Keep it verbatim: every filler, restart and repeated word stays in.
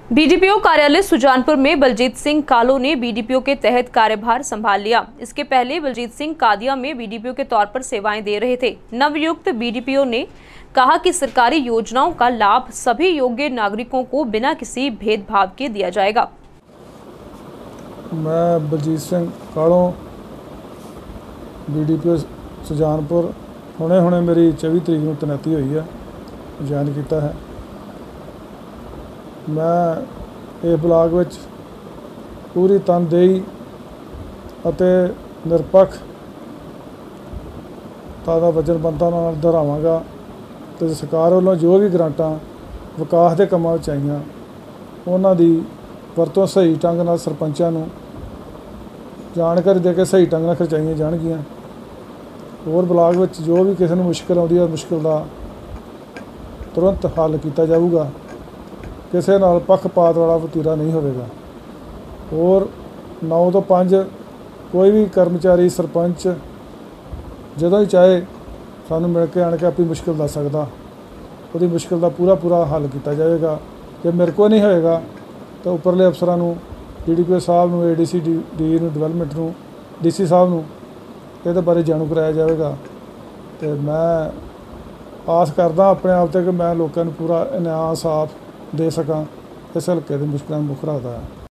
BDPO कार्यालय सुजानपुर में बलजीत सिंह कालो ने बीडीपीओ के तहत कार्यभार संभाल लिया। इसके पहले बलजीत सिंह कादिया में बीडीपीओ के तौर पर सेवाएं दे रहे थे। नवयुक्त बीडीपीओ ने कहा कि सरकारी योजनाओं का लाभ सभी योग्य नागरिकों को बिना किसी भेदभाव के दिया जाएगा। मैं बलजीत सिंह कालो बीडीपीओ सुजानपुर हुणे हुणे मेरी चौबीस तरीक को तैनाती हुई है, ज्वाइन किया है। मैं इस ब्लाक विच पूरी तनदेही अते निरपक्षता दा वचनबद्धता नाल दोहरावांगा ते सरकार वालों जो भी ग्रांटां विकास के कामां विच आईयां उन्हां दी वरतों सही ढंग नाल सरपंचां नूं जानकारी दे के सही ढंग नाल खर्चाईयां जाणगीआं। होर ब्लाक विच जो भी किसी नूं मुश्किल आउंदी है मुश्किल का तुरंत हल किया जाऊगा, किसी नाल पक्षपात वाला वतीरा नहीं होगा। और नौ तो पाँच कोई भी कर्मचारी सरपंच जदों ही चाहे सानूं मिल के आण के अपनी मुश्किल दस सकदा, वो मुश्किल का पूरा पूरा हल किया जाएगा। जे मेरे को नहीं होएगा तो उपरले अफसरां नूं डीडीपीओ साहब नूं एडीसी डी डी नूं डिवेलपमेंट नूं डीसी साहब नूं इहदे बारे जाणू कराया जाएगा। तो मैं आस करदा अपने आप ते कि मैं लोकां नूं पूरा न्याय साफ दे सकां। इस हल्के दे मुश्किलां मुख रखदा है।